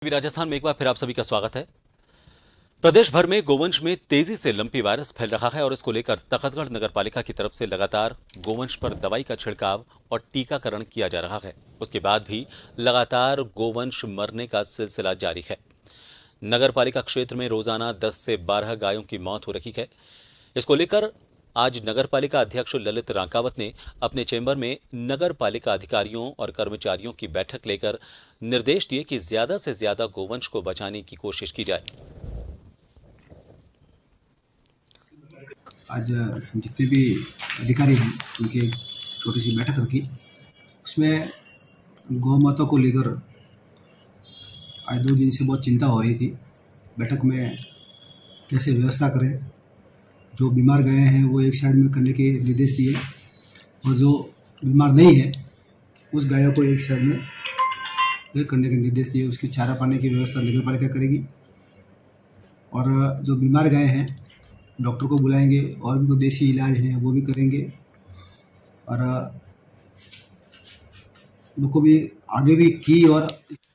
राजस्थान में एक बार फिर आप सभी का स्वागत है। प्रदेश भर में गोवंश में तेजी से लंपी वायरस फैल रहा है और इसको लेकर तखतगढ़ नगर पालिका की तरफ से लगातार गोवंश पर दवाई का छिड़काव और टीकाकरण किया जा रहा है। उसके बाद भी लगातार गोवंश मरने का सिलसिला जारी है। नगर पालिका क्षेत्र में रोजाना 10 से 12 गायों की मौत हो रही है। इसको लेकर आज नगर पालिका अध्यक्ष ललित रांकावत ने अपने चेंबर में नगर पालिका अधिकारियों और कर्मचारियों की बैठक लेकर निर्देश दिए कि ज्यादा से ज्यादा गोवंश को बचाने की कोशिश की जाए। आज जितने भी अधिकारी हैं उनकी एक छोटी सी बैठक रखी। उसमें गौ माता को लेकर आज 2 दिन से बहुत चिंता हो रही थी। बैठक में कैसे व्यवस्था करें, जो बीमार गए हैं वो एक साइड में करने के निर्देश दिए और जो बीमार नहीं है उस गायों को एक साइड में करने के निर्देश दिए। उसकी चारा पाने की व्यवस्था नगर पालिका करेगी और जो बीमार गए हैं डॉक्टर को बुलाएंगे और भी कोई देसी इलाज है वो भी करेंगे और उनको भी आगे भी की और